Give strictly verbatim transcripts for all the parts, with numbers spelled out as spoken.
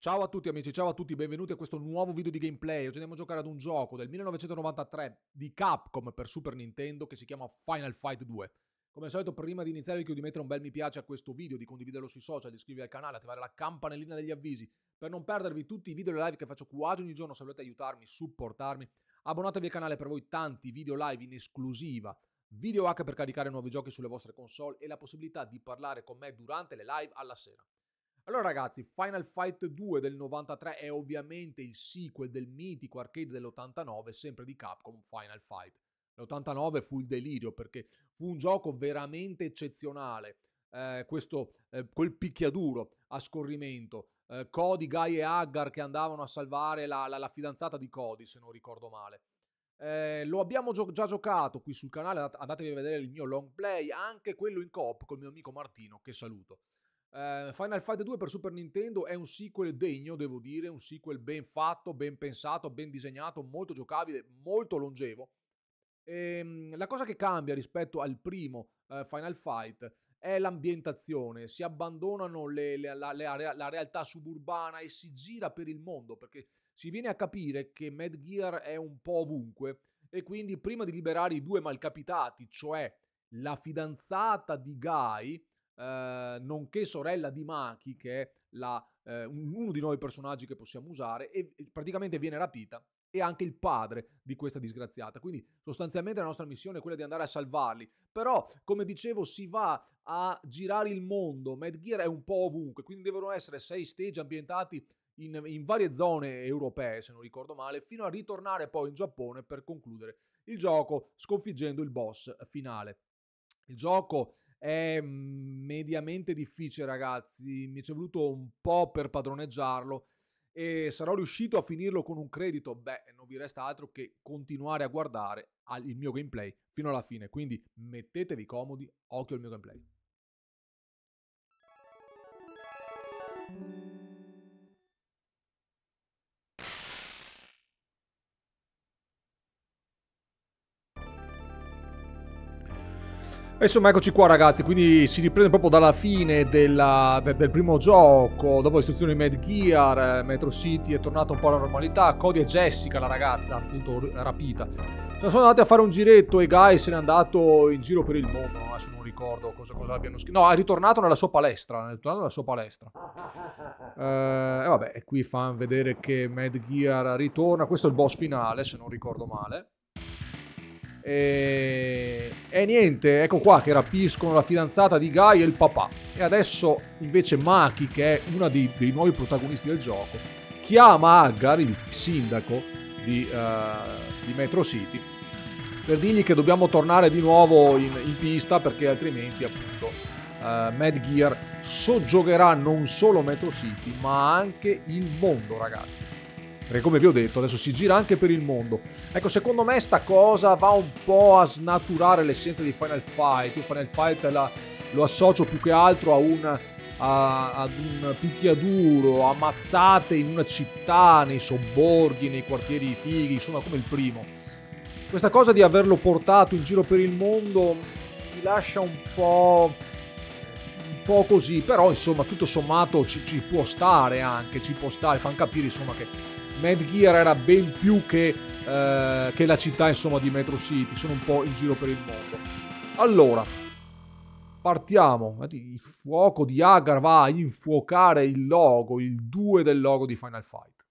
Ciao a tutti amici, ciao a tutti, benvenuti a questo nuovo video di gameplay. Oggi andiamo a giocare ad un gioco del millenovecentonovantatré di Capcom per Super Nintendo che si chiama Final Fight due. Come al solito, prima di iniziare vi chiedo di mettere un bel mi piace a questo video, di condividerlo sui social, di iscrivervi al canale, attivare la campanellina degli avvisi per non perdervi tutti i video e le live che faccio quasi ogni giorno. Se volete aiutarmi, supportarmi, abbonatevi al canale, per voi tanti video live in esclusiva, video hack per caricare nuovi giochi sulle vostre console e la possibilità di parlare con me durante le live alla sera. Allora ragazzi, Final Fight due del novantatré è ovviamente il sequel del mitico arcade dell'ottantanove, sempre di Capcom, Final Fight. L'ottantanove fu il delirio perché fu un gioco veramente eccezionale. Eh, questo, eh, quel picchiaduro a scorrimento, eh, Cody, Guy e Haggar che andavano a salvare la, la, la fidanzata di Cody, se non ricordo male. Eh, lo abbiamo gio- già giocato qui sul canale, andatevi a vedere il mio long play, anche quello in coop col mio amico Martino, che saluto. Uh, Final Fight due per Super Nintendo è un sequel degno, devo dire, un sequel ben fatto, ben pensato, ben disegnato, molto giocabile, molto longevo. E, la cosa che cambia rispetto al primo uh, Final Fight è l'ambientazione. Si abbandonano le, le, la, le, la realtà suburbana e si gira per il mondo, perché si viene a capire che Mad Gear è un po' ovunque e quindi prima di liberare i due malcapitati, cioè la fidanzata di Guy, Uh, nonché sorella di Maki, che è la, uh, uno di noi personaggi che possiamo usare, e praticamente viene rapita, e anche il padre di questa disgraziata. Quindi sostanzialmente la nostra missione è quella di andare a salvarli. Però, come dicevo, si va a girare il mondo. Mad Gear è un po' ovunque, quindi devono essere sei stage ambientati in, in varie zone europee, se non ricordo male, fino a ritornare poi in Giappone per concludere il gioco sconfiggendo il boss finale. Il gioco è mediamente difficile, ragazzi, mi è voluto un po' per padroneggiarlo e sarò riuscito a finirlo con un credito. Beh, non vi resta altro che continuare a guardare il mio gameplay fino alla fine, quindi mettetevi comodi, occhio al mio gameplay. E insomma, eccoci qua ragazzi, quindi si riprende proprio dalla fine della, de, del primo gioco. Dopo l'istruzione di Mad Gear, Metro City è tornata un po' alla normalità. Cody e Jessica, la ragazza, appunto rapita, se ne sono andati a fare un giretto e Guy se n'è andato in giro per il mondo. Adesso non ricordo cosa, cosa abbiano scritto. No, è ritornato nella sua palestra, è ritornato nella sua palestra. E eh, vabbè, qui fanno vedere che Mad Gear ritorna. Questo è il boss finale, se non ricordo male. E... e niente, ecco qua che rapiscono la fidanzata di Guy e il papà. E adesso invece Maki, che è una dei, dei nuovi protagonisti del gioco, chiama Haggar, il sindaco di, uh, di Metro City, per dirgli che dobbiamo tornare di nuovo in, in pista, perché altrimenti appunto uh, Mad Gear soggiogerà non solo Metro City ma anche il mondo, ragazzi. Perché come vi ho detto adesso si gira anche per il mondo. Ecco, secondo me sta cosa va un po' a snaturare l'essenza di Final Fight. Io Final Fight la, lo associo più che altro a un, a, ad un picchiaduro, ammazzate in una città, nei sobborghi, nei quartieri fighi, insomma come il primo. Questa cosa di averlo portato in giro per il mondo mi lascia un po'... un po' così, però insomma tutto sommato ci, ci può stare anche, ci può stare, fanno capire insomma che Mad Gear era ben più che, eh, che la città insomma di Metro City, sono un po' in giro per il mondo. Allora, partiamo. Il fuoco di Haggar va a infuocare il logo, il due del logo di Final Fight.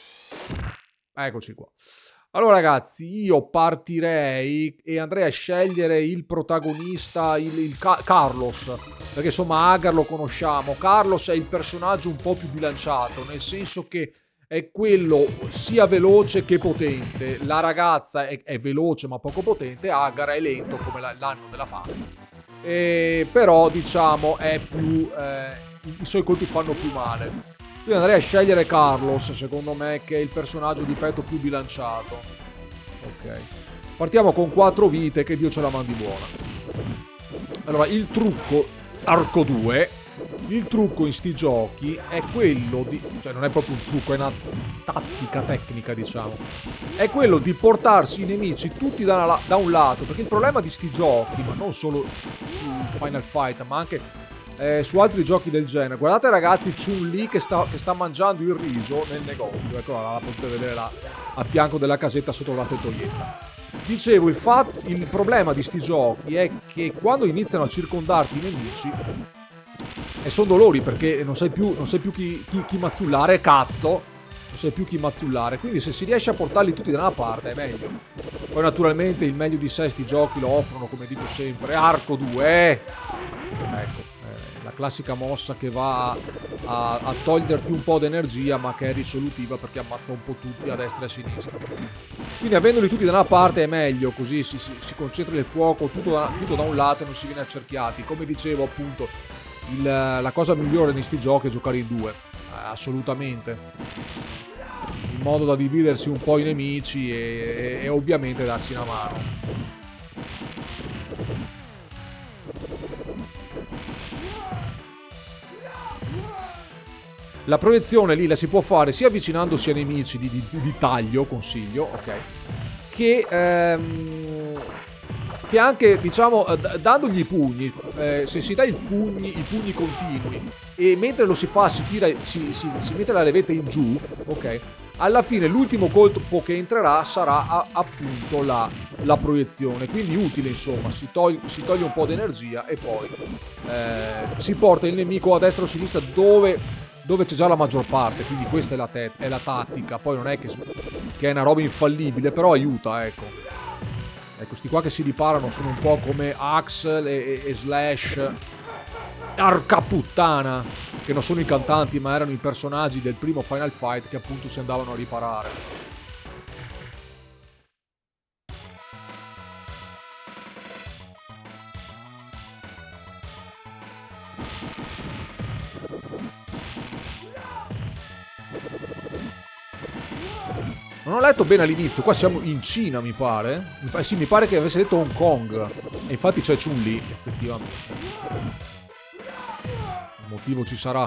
Eccoci qua. Allora ragazzi, io partirei e andrei a scegliere il protagonista, il, il Ca- Carlos, perché insomma Haggar lo conosciamo. Carlos è il personaggio un po' più bilanciato, nel senso che è quello sia veloce che potente. La ragazza è, è veloce ma poco potente, Haggar è lento come la, l'anno della fame. E, però diciamo è più eh, i suoi colpi fanno più male. Quindi andrei a scegliere Carlos, secondo me, che è il personaggio di petto più bilanciato. Ok. Partiamo con quattro vite, che Dio ce la mandi buona. Allora, il trucco arco due. Il trucco in sti giochi è quello di... cioè non è proprio un trucco, è una tattica tecnica, diciamo. È quello di portarsi i nemici tutti da, una, da un lato, perché il problema di sti giochi, ma non solo su Final Fight, ma anche eh, su altri giochi del genere. Guardate ragazzi Chun-Li che sta, che sta mangiando il riso nel negozio, ecco, la potete vedere là a fianco della casetta sotto la tettoietta. Dicevo, il, fatto, il problema di sti giochi è che quando iniziano a circondarti i nemici e sono dolori, perché non sai più, non sai più chi, chi, chi mazzullare, cazzo, non sai più chi mazzullare, quindi se si riesce a portarli tutti da una parte è meglio. Poi naturalmente il meglio di sé sti giochi lo offrono, come dico sempre, Arco due, eh! Ecco, eh, la classica mossa che va a, a toglierti un po' d'energia ma che è risolutiva perché ammazza un po' tutti a destra e a sinistra. Quindi avendoli tutti da una parte è meglio, così si, si, si concentra il fuoco tutto da, tutto da un lato e non si viene accerchiati. Come dicevo appunto, il, la cosa migliore di sti giochi è giocare in due, eh, assolutamente, in modo da dividersi un po' i nemici e, e, e ovviamente darsi una mano. La proiezione lì la si può fare sia avvicinandosi ai nemici di, di, di taglio, consiglio, ok, che, ehm, che anche, diciamo, dandogli i pugni. Eh, se si dà i pugni, i pugni continui e mentre lo si fa si tira, si, si, si mette la levetta in giù, ok, alla fine l'ultimo colpo che entrerà sarà a, appunto la, la proiezione, quindi utile, insomma, si toglie, si toglie un po' di energia e poi eh, si porta il nemico a destra o a sinistra dove... dove c'è già la maggior parte, quindi questa è la, è la tattica. Poi non è che, che è una roba infallibile, però aiuta, ecco. Ecco, sti qua che si riparano sono un po' come Axel e, e, e Slash, arca puttana, che non sono i cantanti ma erano i personaggi del primo Final Fight che appunto si andavano a riparare. Non ho letto bene all'inizio, qua siamo in Cina mi pare. Eh sì, mi pare che avesse detto Hong Kong. E infatti c'è Chun-Li, effettivamente. Un motivo ci sarà.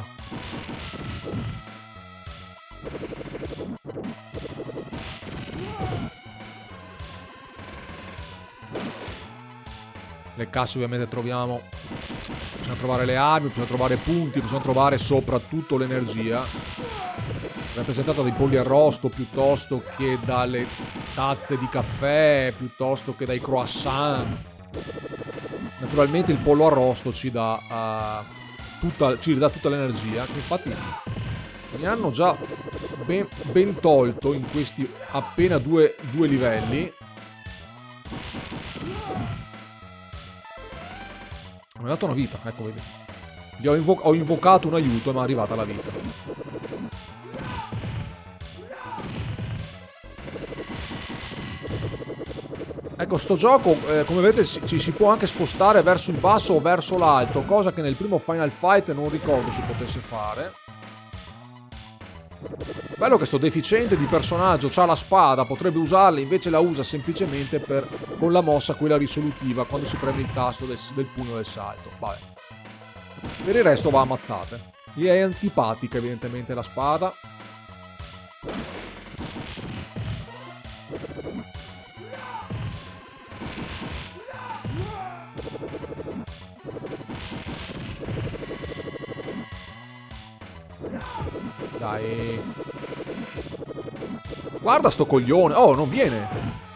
Le casse ovviamente troviamo. Bisogna trovare le armi, bisogna trovare punti, bisogna trovare soprattutto l'energia. Rappresentata dai polli arrosto piuttosto che dalle tazze di caffè, piuttosto che dai croissant. Naturalmente il pollo arrosto ci dà, uh, tutta, ci dà tutta l'energia. Infatti mi hanno già ben, ben tolto in questi appena due, due livelli. Mi ha dato una vita, ecco, vedi. Gli ho, invo ho invocato un aiuto e mi è arrivata la vita. Ecco, sto gioco, eh, come vedete, ci, ci si può anche spostare verso il basso o verso l'alto, cosa che nel primo Final Fight non ricordo si potesse fare. Bello che sto deficiente di personaggio, c'ha la spada, potrebbe usarla, invece la usa semplicemente per, con la mossa quella risolutiva, quando si preme il tasto del, del pugno del salto. Vabbè. Per il resto va ammazzate. Gli è antipatica evidentemente la spada. Dai. Guarda sto coglione. Oh, non viene.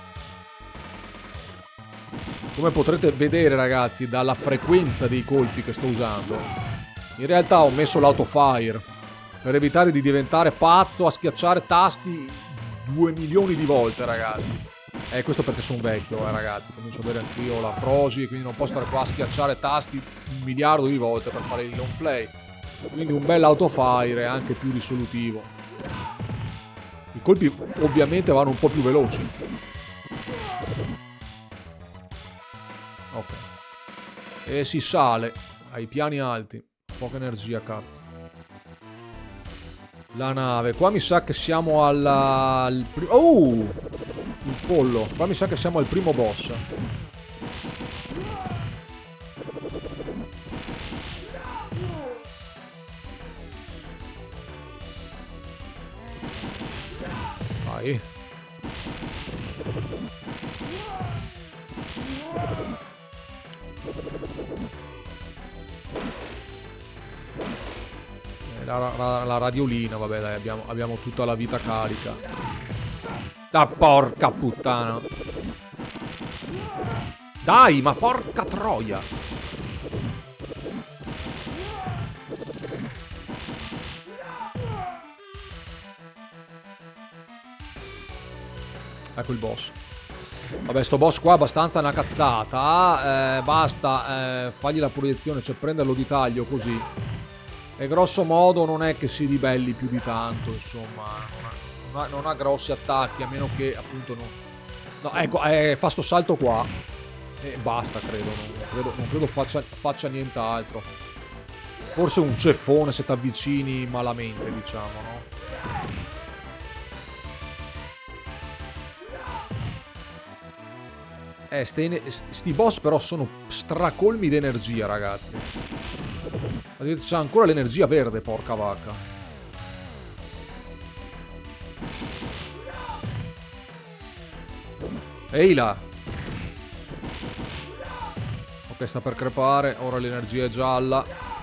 Come potrete vedere, ragazzi, dalla frequenza dei colpi che sto usando, in realtà ho messo l'autofire per evitare di diventare pazzo a schiacciare tasti due milioni di volte, ragazzi. E eh, questo perché sono vecchio, eh, ragazzi. Comincio ad avere anch'io l'artrosi, quindi non posso stare qua a schiacciare tasti un miliardo di volte per fare il long play. Quindi un bel autofire è anche più risolutivo. I colpi ovviamente vanno un po' più veloci. Ok. E si sale ai piani alti. Poca energia, cazzo. La nave. Qua mi sa che siamo alla... al oh! Il pollo. Qua mi sa che siamo al primo boss. Vai. la, la, la radiolina, vabbè dai, abbiamo, abbiamo tutta la vita carica. Ah, porca puttana. Dai, ma porca troia. Ecco il boss. Vabbè, sto boss qua è abbastanza una cazzata. Eh, basta eh, fargli la proiezione, cioè prenderlo di taglio così. E grosso modo non è che si ribelli più di tanto, insomma. Non ha, non ha, non ha grossi attacchi, a meno che appunto non... No, ecco, eh, fa sto salto qua. E basta, credo. Non credo, non credo faccia, faccia nient'altro. Forse un ceffone se ti avvicini malamente, diciamo, no? Eh, sti, sti boss però sono stracolmi di energia, ragazzi. C'è ancora l'energia verde, porca vacca. Ehi là. Ok, sta per crepare. Ora l'energia è gialla.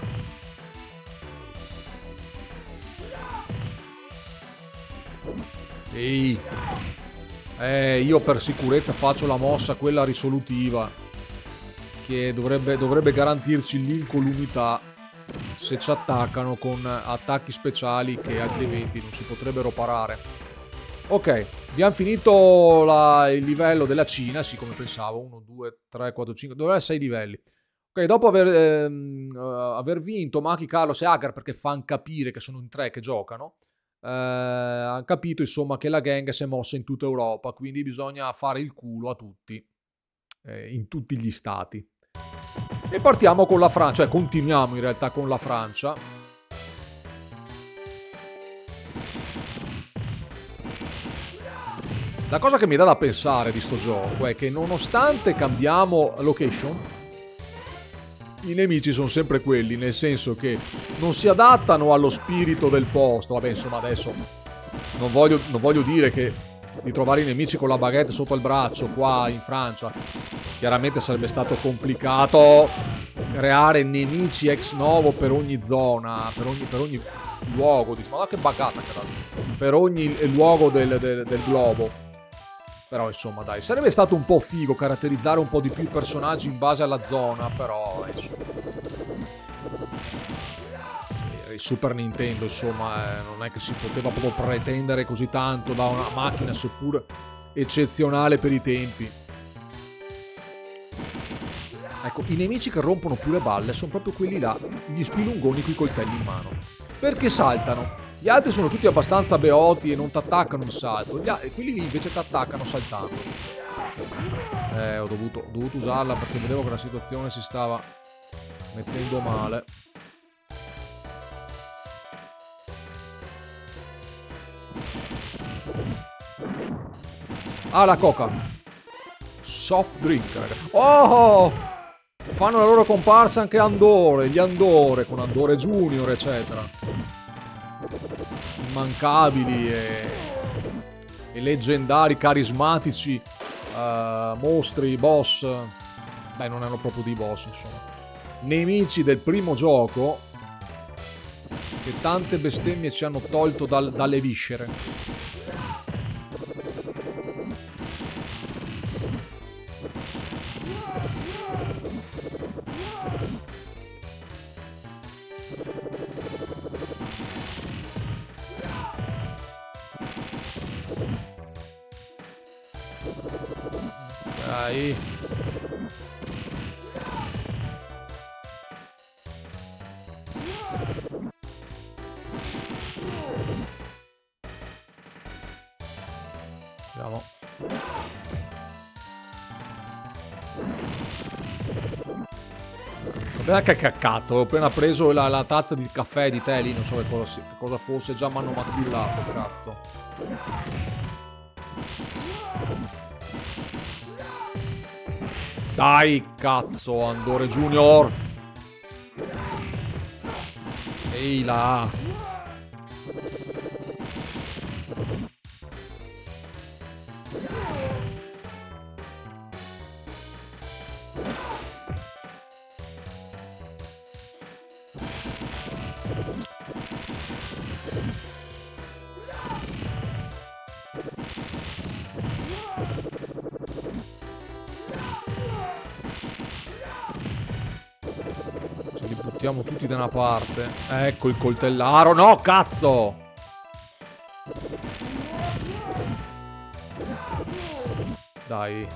Ehi. Eh, io per sicurezza faccio la mossa, quella risolutiva, che dovrebbe, dovrebbe garantirci l'incolumità se ci attaccano con attacchi speciali che altrimenti non si potrebbero parare. Ok, abbiamo finito la, il livello della Cina, sì, come pensavo, uno, due, tre, quattro, cinque, doveva essere sei livelli. Ok, dopo aver, ehm, uh, aver vinto Maki, Carlos e Agar, perché fanno capire che sono in tre che giocano, Uh, hanno capito insomma che la gang si è mossa in tutta Europa, quindi bisogna fare il culo a tutti, eh, in tutti gli stati. E partiamo con la Francia, cioè continuiamo in realtà con la Francia. La cosa che mi dà da pensare di sto gioco è che nonostante cambiamo location, i nemici sono sempre quelli, nel senso che non si adattano allo spirito del posto. Vabbè, insomma, adesso non voglio, non voglio dire che di trovare i nemici con la baguette sotto il braccio qua in Francia, chiaramente sarebbe stato complicato creare nemici ex novo per ogni zona, per ogni, per ogni luogo. Diciamo, ma che bagata che era, per ogni luogo del, del, del globo. Però insomma dai, sarebbe stato un po' figo caratterizzare un po' di più i personaggi in base alla zona, però insomma. Il Super Nintendo insomma eh, non è che si poteva proprio pretendere così tanto da una macchina seppur eccezionale per i tempi. Ecco, i nemici che rompono più le balle sono proprio quelli là, gli spilungoni con i coltelli in mano. Perché saltano? Gli altri sono tutti abbastanza beoti e non ti attaccano in salto. Gli altri, quelli lì invece ti attaccano saltando. Eh, ho dovuto, ho dovuto usarla perché vedevo che la situazione si stava mettendo male. Ah, la coca. Soft drink, raga. Oh! Fanno la loro comparsa anche Andore, gli Andore, con Andore Junior, eccetera. Immancabili e, e leggendari, carismatici uh, mostri, boss. Beh, non erano proprio dei boss, insomma. Nemici del primo gioco che tante bestemmie ci hanno tolto dal, dalle viscere. Dai. Andiamo. Vabbè, che cazzo, ho appena preso la, la tazza di caffè di te lì, non so che cosa, che cosa fosse, già mi hanno mazzillato, cazzo. Dai, cazzo, Andore Junior. Ehi là. buttiamo tutti da una parte. Ecco il coltellaro. No, cazzo! Dai.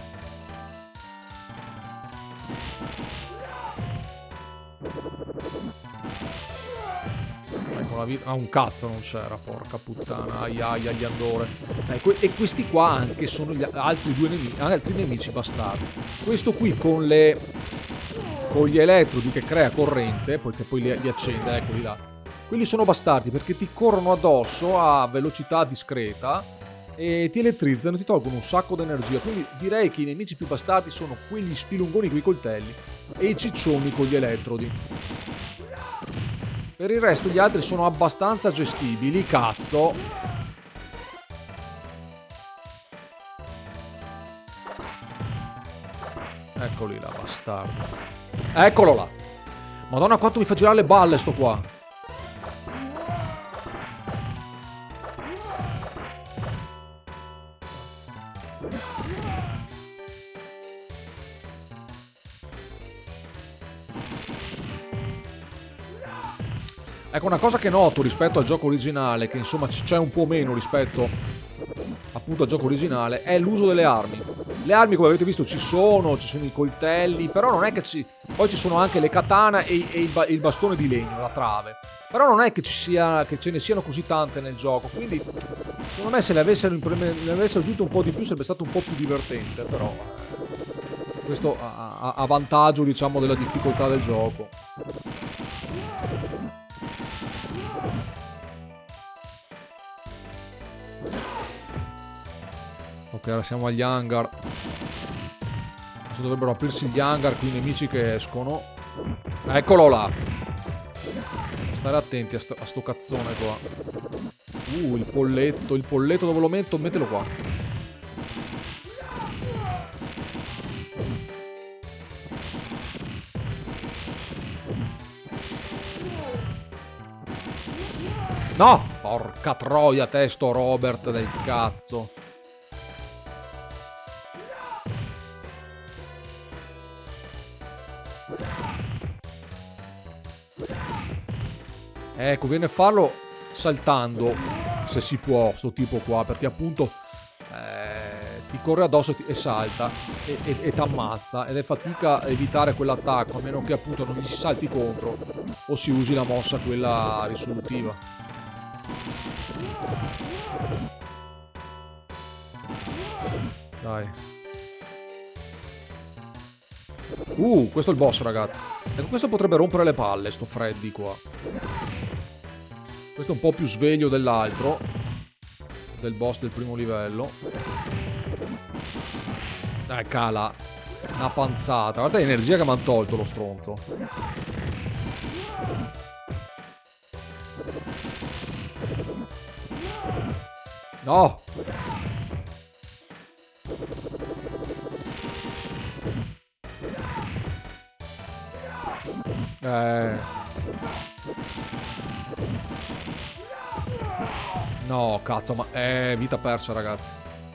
Ecco la vita. Ah, un cazzo non c'era, porca puttana. Aia, aia, gli andore. Ecco, e questi qua anche sono gli altri due nemici, altri nemici bastardi. Questo qui con le... con gli elettrodi che crea corrente, poiché poi li, li accende, eccoli là. Quelli sono bastardi perché ti corrono addosso a velocità discreta e ti elettrizzano e ti tolgono un sacco di energia. Quindi direi che i nemici più bastardi sono quegli spilungoni con i coltelli e i ciccioni con gli elettrodi. Per il resto gli altri sono abbastanza gestibili, cazzo. Eccoli là, bastardo. Eccolo là. Madonna quanto mi fa girare le balle sto qua. Ecco, una cosa che noto rispetto al gioco originale, che insomma c'è un po' meno rispetto appunto al gioco originale, è l'uso delle armi. Le armi, come avete visto, ci sono, ci sono i coltelli, però non è che ci... Poi ci sono anche le katana e, e il, ba il bastone di legno, la trave. Però non è che, ci sia, che ce ne siano così tante nel gioco, quindi secondo me se le avessero, le avessero aggiunto un po' di più sarebbe stato un po' più divertente, però... Questo a, a, a vantaggio, diciamo, della difficoltà del gioco. Ok, ora siamo agli hangar. Adesso dovrebbero aprirsi gli hangar con i nemici che escono. Eccolo là. Stare attenti a sto, a sto cazzone qua. Uh, il polletto. Il polletto dove lo metto? Mettelo qua. No! Porca troia, testo Robert del cazzo. Ecco, viene a farlo saltando, se si può, sto tipo qua, perché appunto eh, ti corre addosso e, ti, e salta e, e, e ti ammazza, ed è fatica a evitare quell'attacco, a meno che appunto non gli si salti contro o si usi la mossa quella risolutiva. Dai. Uh, questo è il boss, ragazzi. Ecco, questo potrebbe rompere le palle, sto Freddy qua. Questo è un po' più sveglio dell'altro, del boss del primo livello. Eh, cala. Una panzata. Guarda l'energia che mi hanno tolto lo stronzo. No! Eh... No, cazzo, ma è vita persa, ragazzi.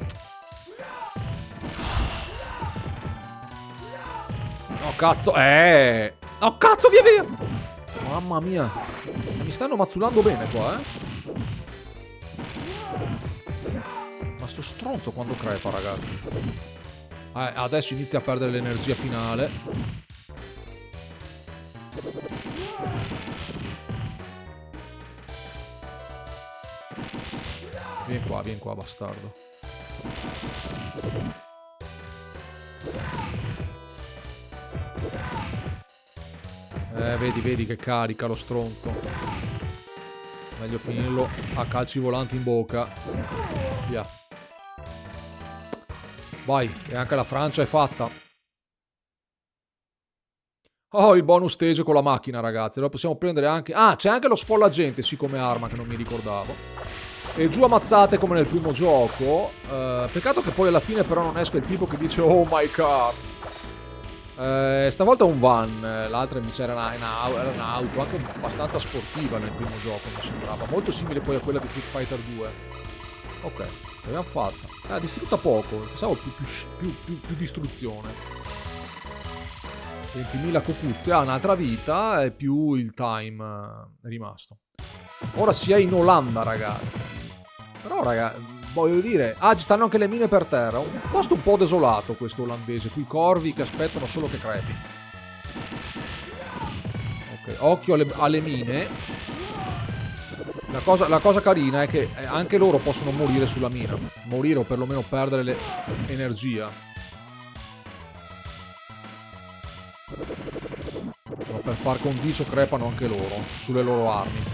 No, cazzo, eh. No, cazzo, via, via. Mamma mia. Mi stanno mazzulando bene qua, eh. Ma sto stronzo quando crepa, ragazzi. Eh, adesso inizia a perdere l'energia finale. Vieni qua, vieni qua, bastardo. Eh, vedi, vedi che carica lo stronzo. Meglio finirlo a calci volanti in bocca. Via. Vai, e anche la Francia è fatta. Oh, il bonus stage con la macchina, ragazzi. Allora possiamo prendere anche... Ah, c'è anche lo sfollagente, sì, come arma, che non mi ricordavo. E giù ammazzate come nel primo gioco. uh, Peccato che poi alla fine però non esca il tipo che dice oh my god. uh, Stavolta è un van. L'altra invece era un'auto anche abbastanza sportiva nel primo gioco, mi sembrava. Molto simile poi a quella di Street Fighter due. Ok, l'abbiamo fatta. Ah, distrutta poco. Pensavo più, più, più, più, più distruzione. ventimila cocuzze, ha un'altra vita e più il time è rimasto. Ora si è in Olanda, ragazzi. Però, ragazzi, voglio dire... Ah, ci stanno anche le mine per terra. Un posto un po' desolato questo olandese. Qui corvi che aspettano solo che crepi. Ok, occhio alle, alle mine. La cosa, la cosa carina è che anche loro possono morire sulla mina. Morire o perlomeno perdere l'energia. Ma per par condicio crepano anche loro sulle loro armi.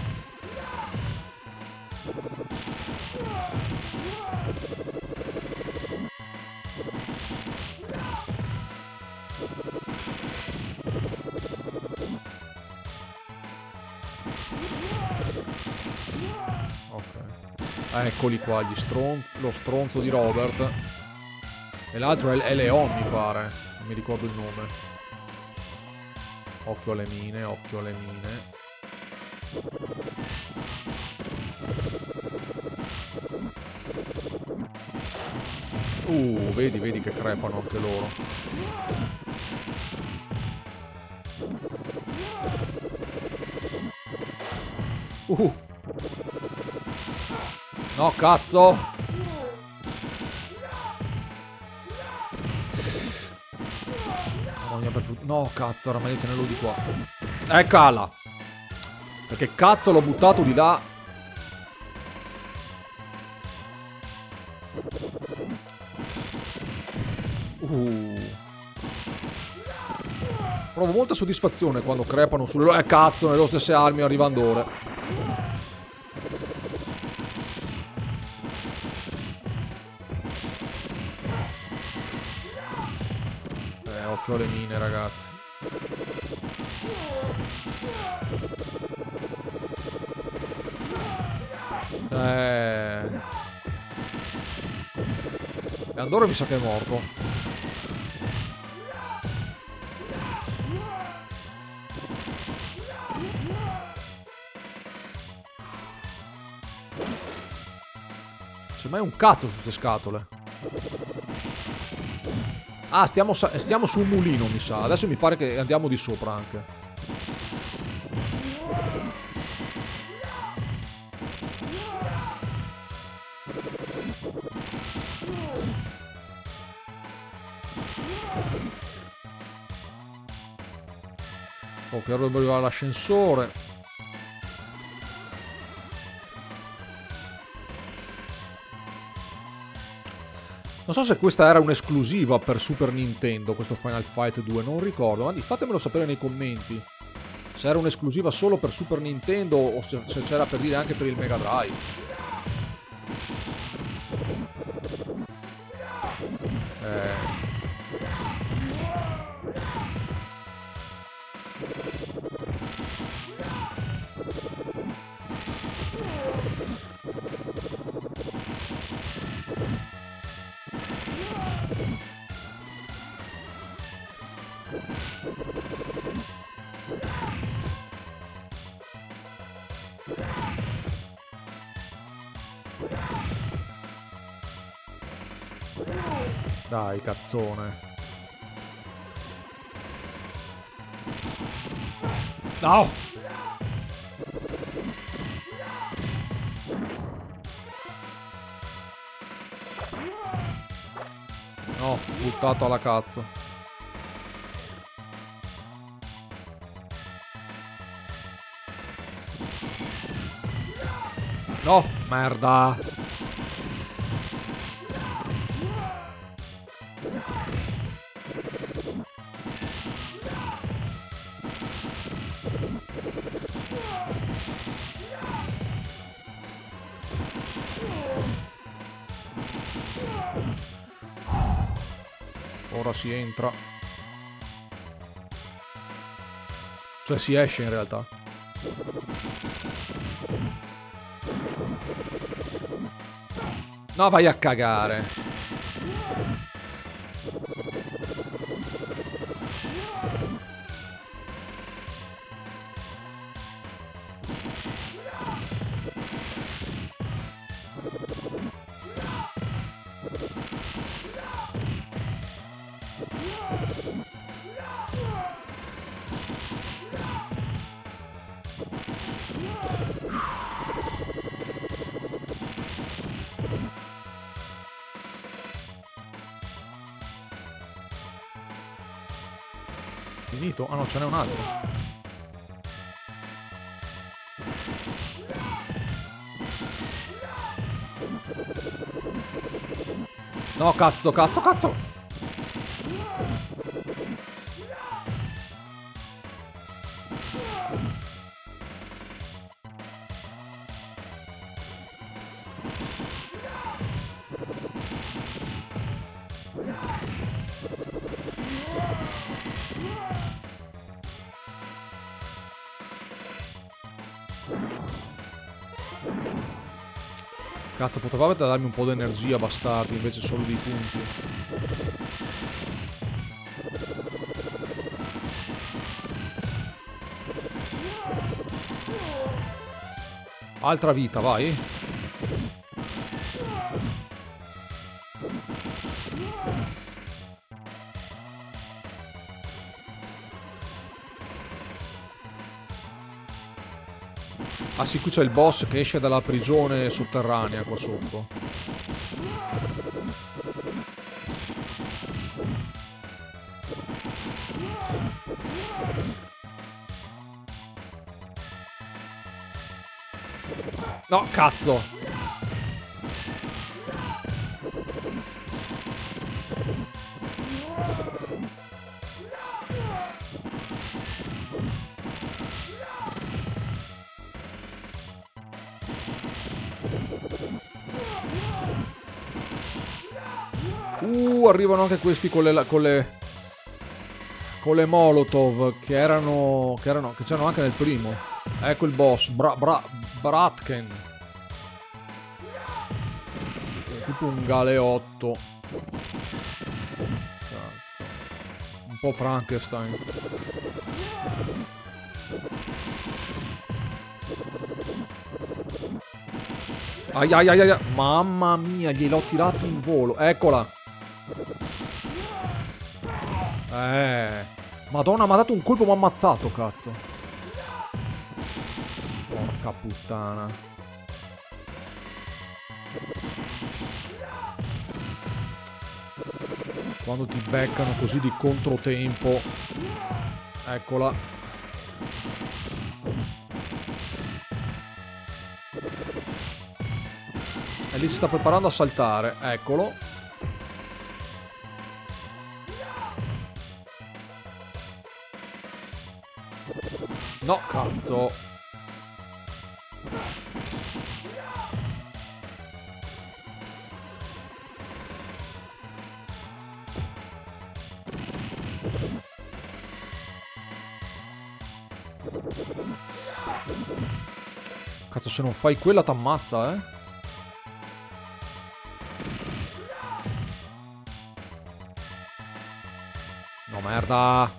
Eccoli qua gli stronzi, lo stronzo di Robert. E l'altro è, è Leon, mi pare. Non mi ricordo il nome. Occhio alle mine, occhio alle mine. Uh, vedi, vedi che crepano anche loro. Uh. No, cazzo! No, cazzo, era meglio tenerlo di qua. Eccola! Perché cazzo l'ho buttato di là? Uh. Provo molta soddisfazione quando crepano sulle loro... Eh, cazzo, nelle loro stesse armi arrivando ora. Occhio alle mine, ragazzi. Eh... E Andorra mi sa che è morto. C'è mai un cazzo su queste scatole? Ah, stiamo, stiamo su un mulino, mi sa. Adesso mi pare che andiamo di sopra anche. Ok, ora dobbiamo arrivare all'ascensore. Non so se questa era un'esclusiva per Super Nintendo, questo Final Fight due, non ricordo, ma fatemelo sapere nei commenti. Se era un'esclusiva solo per Super Nintendo o se c'era per dire anche per il Mega Drive. Eh... Dai, cazzone. No! No, buttato alla cazzo. No, merda. Ora si entra. Cioè si esce in realtà. No, vai a cagare. Finito? Ah no, ce n'è un altro. No, cazzo, cazzo, cazzo! Cazzo, potevate darmi un po' di energia, bastardi, invece solo dei punti. Altra vita, vai. Ah sì, qui c'è il boss che esce dalla prigione sotterranea qua sotto. No, cazzo! Uh, arrivano anche questi con le, con le con le Molotov che erano che erano che c'erano anche nel primo. Ecco il boss, Bra, Bra, Bratken. È tipo un galeotto. Cazzo. Un po' Frankenstein. Ai ai ai ai. Mamma mia, gliel'ho tirato in volo. Eccola. Eh. Madonna, mi ha dato un colpo, mi ha ammazzato, cazzo. Porca puttana. Quando ti beccano così di controtempo. Eccola. E lì si sta preparando a saltare. Eccolo. No, cazzo. Cazzo, se non fai quella t'ammazza, eh. No, merda.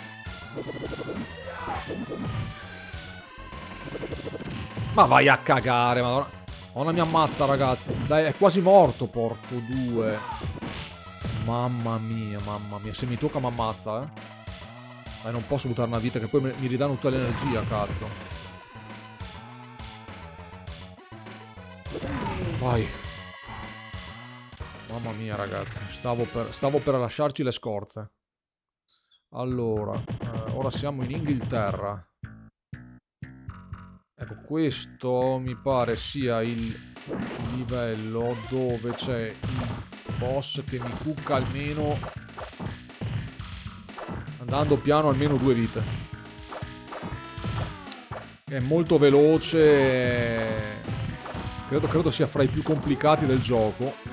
Ma vai a cagare, madonna. Madonna mi ammazza, ragazzi. Dai, è quasi morto, porco due. Mamma mia, mamma mia. Se mi tocca mi ammazza, eh. Dai, non posso buttare una vita che poi mi ridanno tutta l'energia, cazzo. Vai. Mamma mia, ragazzi. Stavo per, stavo per lasciarci le scorze. Allora, eh, ora siamo in Inghilterra. Ecco, questo mi pare sia il livello dove c'è il boss che mi cucca almeno, andando piano, almeno due vite. È molto veloce. Credo, credo sia fra i più complicati del gioco.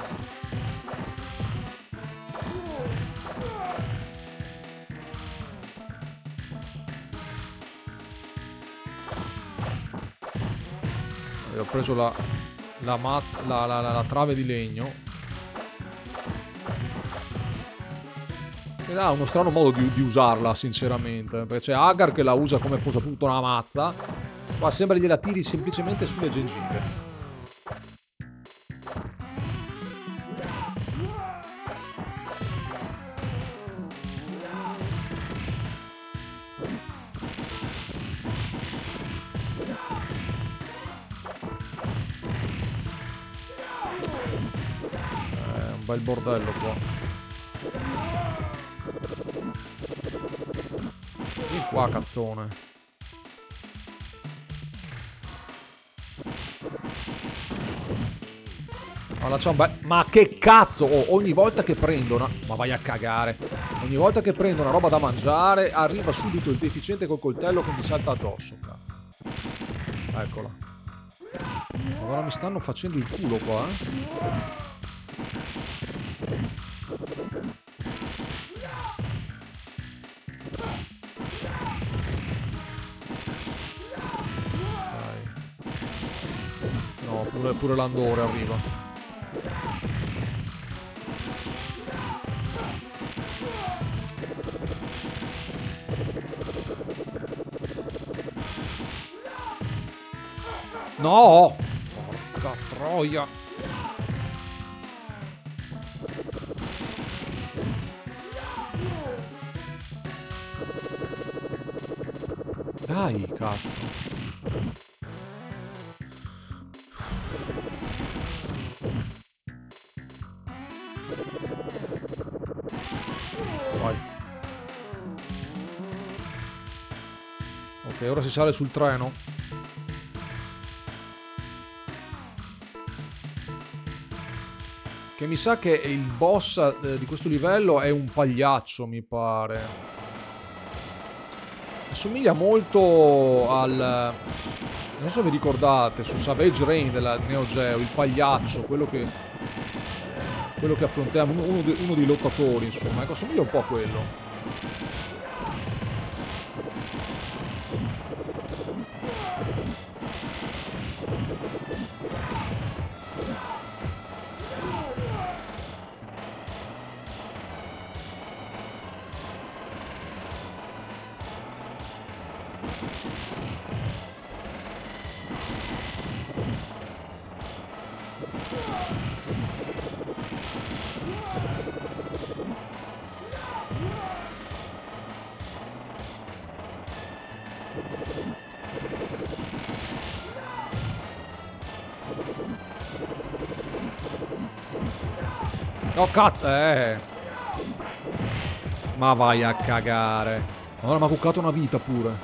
Ho preso la, la, mazza, la, la, la, la trave di legno. Ed ha uno strano modo di, di usarla, sinceramente. Perché c'è Agar che la usa come fosse appunto una mazza. Qua sembra gliela tiri semplicemente sulle gengive. Bel bordello qua. qua, cazzone. Ma, un bel... Ma che cazzo? Oh, ogni volta che prendo una... Ma vai a cagare. Ogni volta che prendo una roba da mangiare arriva subito il deficiente col coltello che mi salta addosso, cazzo. Eccola. Ora mi stanno facendo il culo qua, eh. No, pure, pure l'andore arriva. No! Porca troia! Dai, cazzo! Vai. Ok, ora si sale sul treno. Che mi sa che il boss eh, di questo livello è un pagliaccio, mi pare. Assomiglia molto al... Non so se vi ricordate, su Savage Rain della Neo Geo, il pagliaccio, quello che... Quello che affrontiamo, uno, uno, dei, uno dei lottatori, insomma. Ecco, assomiglia un po' a quello. No, cazzo, eh. Ma vai a cagare. Ora mi ha cuccato una vita pure.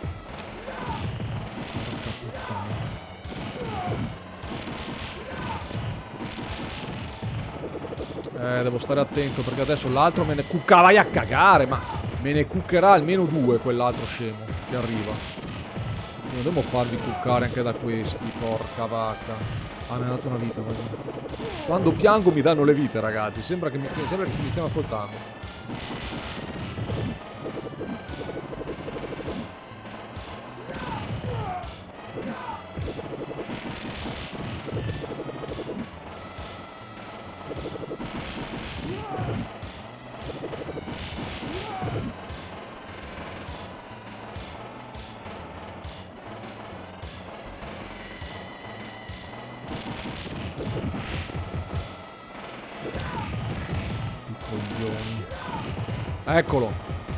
Eh, devo stare attento perché adesso l'altro me ne cucca. Vai a cagare, ma me ne cuccherà almeno due quell'altro scemo che arriva. Non devo farvi cuccare anche da questi, porca vacca. Ah, mi ha dato una vita, guarda. Quando piango mi danno le vite, ragazzi. Sembra che mi, sembra che mi stiano ascoltando. Eccolo.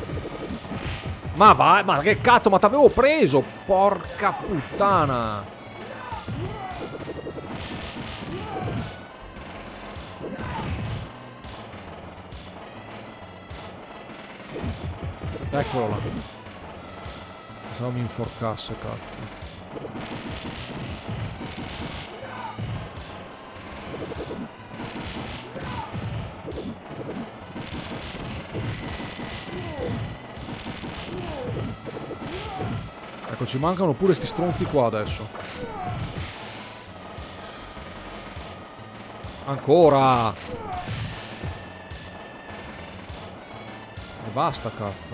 Ma vai, ma che cazzo, ma t'avevo preso, porca puttana. Eccolo là. Se no mi inforcasse, cazzo. Ecco, ci mancano pure sti stronzi qua adesso. Ancora! E basta, cazzo.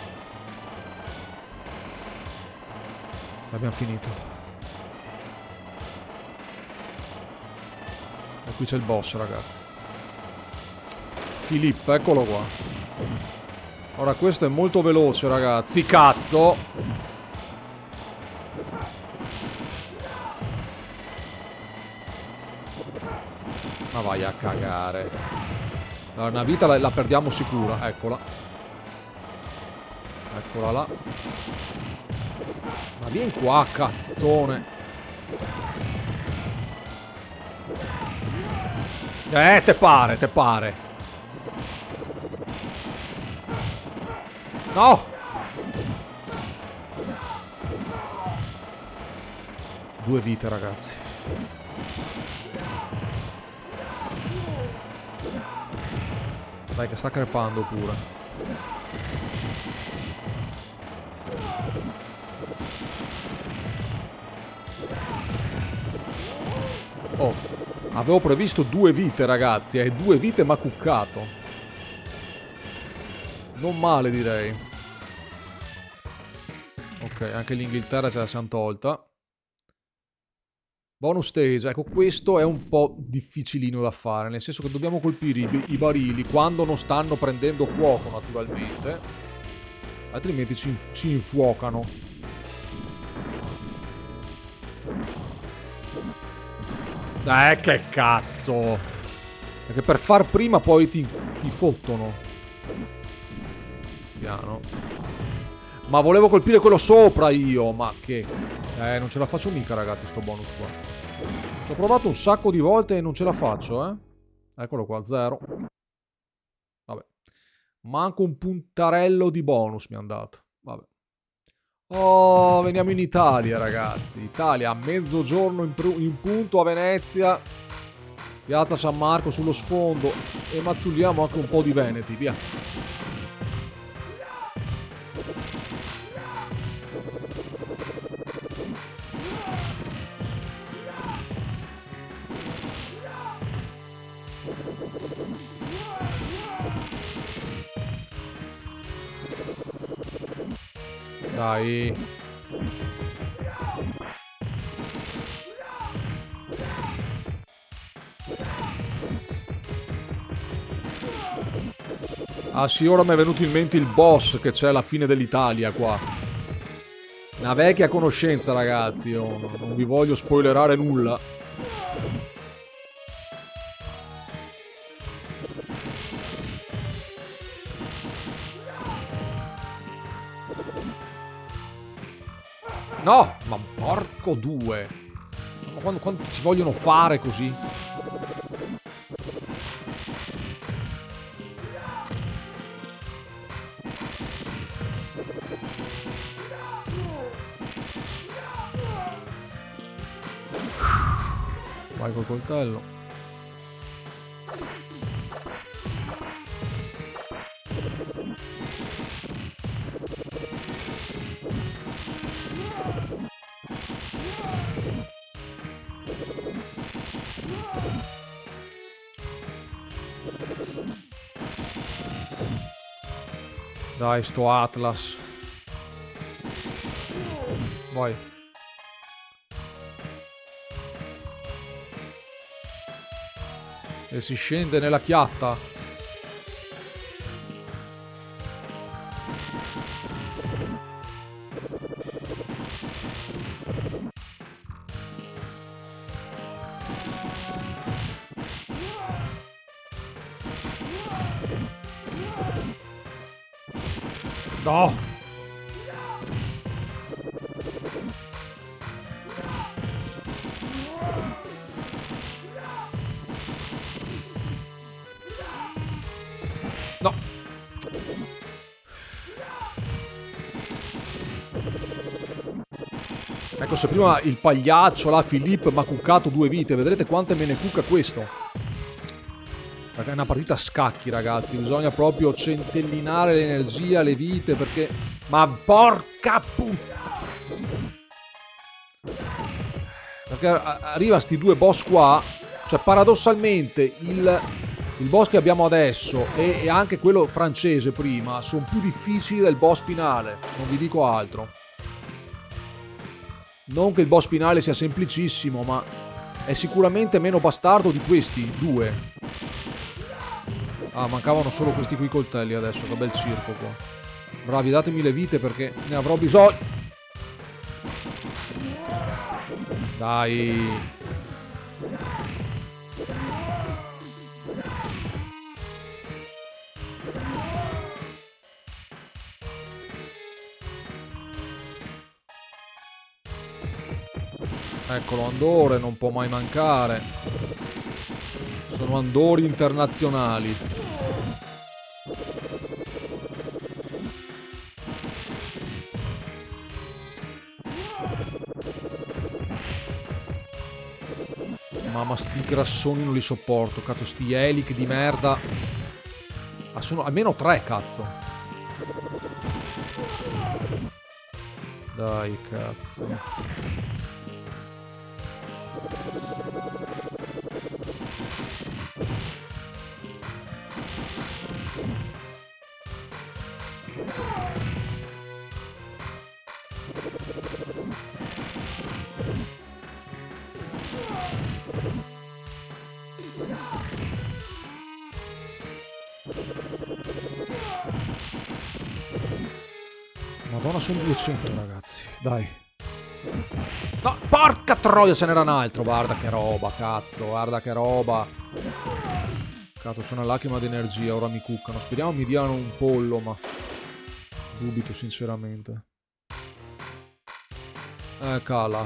Abbiamo finito. E qui c'è il boss, ragazzi. Filippo, eccolo qua. Ora questo è molto veloce, ragazzi. Cazzo! Ma vai a cagare. Allora, una vita la, la perdiamo sicura. Eccola. Eccola là. Ma vieni qua, cazzone. Eh, te pare, te pare. due vite, ragazzi. Dai, che sta crepando pure. Oh, avevo previsto due vite, ragazzi, e eh, due vite m'ha cuccato. Non male, direi. Ok, anche l'Inghilterra ce la siamo tolta. Bonus stage, ecco, questo è un po' difficilino da fare, nel senso che dobbiamo colpire i, i barili quando non stanno prendendo fuoco, naturalmente. Altrimenti ci, ci infuocano. Eh, che cazzo! Perché per far prima poi ti, ti fottono. Piano. Ma volevo colpire quello sopra io, ma che... Eh, non ce la faccio mica, ragazzi, sto bonus qua. Ci ho provato un sacco di volte e non ce la faccio, eh. Eccolo qua, zero. Vabbè. Manco un puntarello di bonus mi hanno dato. Vabbè. Oh, veniamo in Italia, ragazzi. Italia, a mezzogiorno in, in punto a Venezia. Piazza San Marco sullo sfondo. E mazzuliamo anche un po' di veneti, via. Dai. Ah sì, ora mi è venuto in mente il boss che c'è alla fine dell'Italia qua. Una vecchia conoscenza, ragazzi. Io non, non vi voglio spoilerare nulla. No, ma porco due. Ma quando, quando ci vogliono fare così? Vai col coltello. Dai, sto Atlas. Vai. E si scende nella chiatta. No! No! Ecco, se prima il pagliaccio, là, Filippo, mi ha cuccato due vite, vedrete quante me ne cucca questo. Perché è una partita a scacchi, ragazzi. Bisogna proprio centellinare l'energia, le vite, perché... Ma porca puttana! Perché arriva sti due boss qua. Cioè, paradossalmente, il, il boss che abbiamo adesso e, e anche quello francese prima sono più difficili del boss finale. Non vi dico altro. Non che il boss finale sia semplicissimo, ma è sicuramente meno bastardo di questi due. Ah, mancavano solo questi qui coltelli adesso, che bel circo qua. Bravi, datemi le vite perché ne avrò bisogno. Dai. Eccolo, Andore, non può mai mancare. Sono Andori internazionali. Mamma, sti grassoni non li sopporto. Cazzo, sti Helic di merda. Ah, sono almeno tre, cazzo. Dai, cazzo. Madonna, sono duecento, ragazzi. Dai. No, porca troia, ce n'era un altro. Guarda che roba, cazzo. Guarda che roba. Cazzo, c'è una lacrima di energia. Ora mi cuccano. Speriamo mi diano un pollo, ma dubito sinceramente. Eh, cala.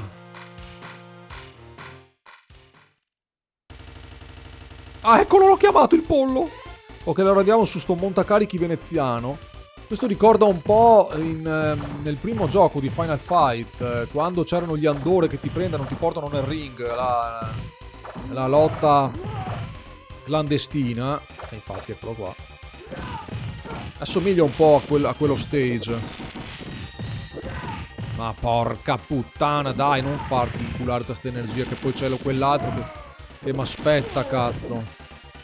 Ah, eccolo, l'ho chiamato il pollo. Ok, allora andiamo su sto montacarichi veneziano. Questo ricorda un po' in, eh, nel primo gioco di Final Fight, eh, quando c'erano gli Andore che ti prendono, ti portano nel ring, la, la lotta clandestina. E infatti eccolo qua. Assomiglia un po' a, quel, a quello stage. Ma porca puttana, dai, non farti inculare da sta energia, che poi c'è quell'altro che, che mi aspetta, cazzo.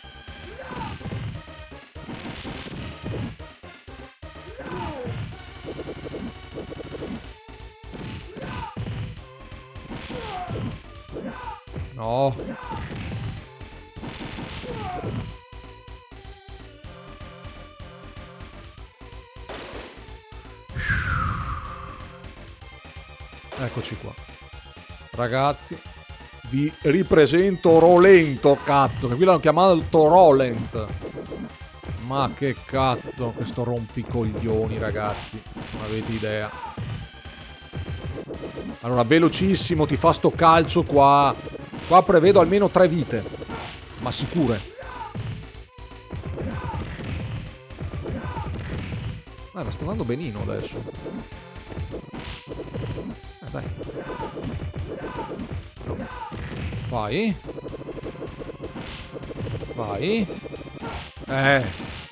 No. Eccoci qua. Ragazzi, vi ripresento Rolento, cazzo, che qui l'hanno chiamato Rolent. Ma che cazzo, questo rompicoglioni, ragazzi. Non avete idea. Allora, velocissimo, ti fa sto calcio qua. Qua prevedo almeno tre vite. Ma sicure. Eh, ma sta andando benino adesso. Eh, dai. Vai. Vai. Eh.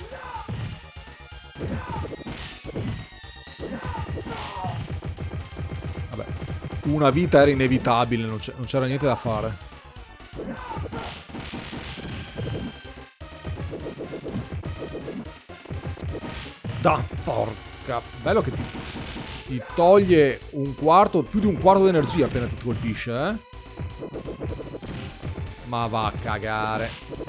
Vabbè. Una vita era inevitabile, non c'era niente da fare. Da, porca. Bello che ti, ti toglie un quarto, più di un quarto di energia appena ti colpisce, eh? Ma va a cagare.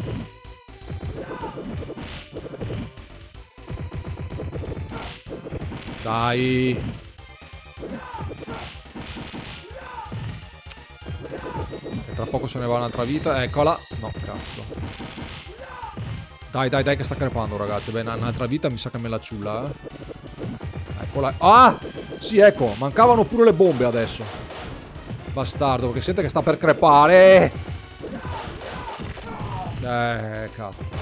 Dai. E tra poco se ne va un'altra vita. Eccola. No, cazzo. Dai, dai, dai che sta crepando, ragazzi. Beh, un'altra vita mi sa che me la ciulla, eh. Eccola. Ah! Sì, ecco. Mancavano pure le bombe adesso. Bastardo, perché sente che sta per crepare. Eh, cazzo.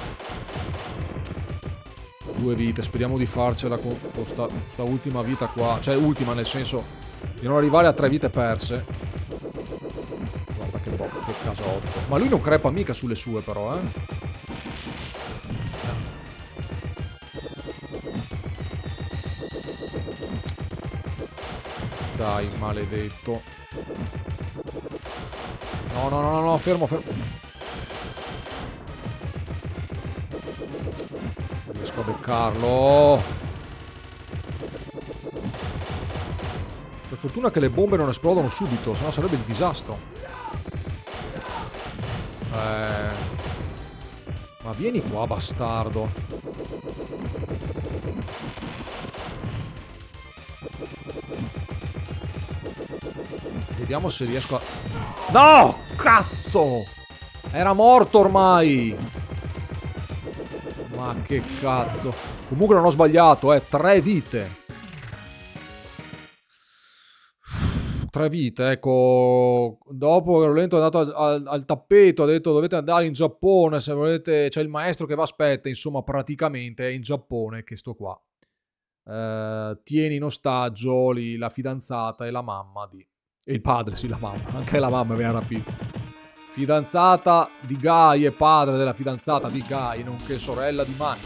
Due vite. Speriamo di farcela con questa, questa ultima vita qua. Cioè, ultima nel senso di non arrivare a tre vite perse. Guarda che, che casotto. Ma lui non crepa mica sulle sue, però, eh. Dai, maledetto. No, no, no, no, no, fermo, fermo. Non riesco a beccarlo. Per fortuna che le bombe non esplodono subito, sennò sarebbe il disastro. Eh... Ma vieni qua, bastardo. Vediamo se riesco a... No! Cazzo! Era morto ormai! Ma che cazzo! Comunque non ho sbagliato, eh! Tre vite! Tre vite, ecco... Dopo che Rolento è andato al, al, al tappeto, ha detto dovete andare in Giappone, se volete... C'è il maestro che vi aspetta, insomma, praticamente è in Giappone che sto qua. Eh, tieni in ostaggio lì la fidanzata e la mamma di... E il padre, sì, la mamma. Anche la mamma mi ha rapito. Fidanzata di Guy e padre della fidanzata di Guy, nonché sorella di Mike.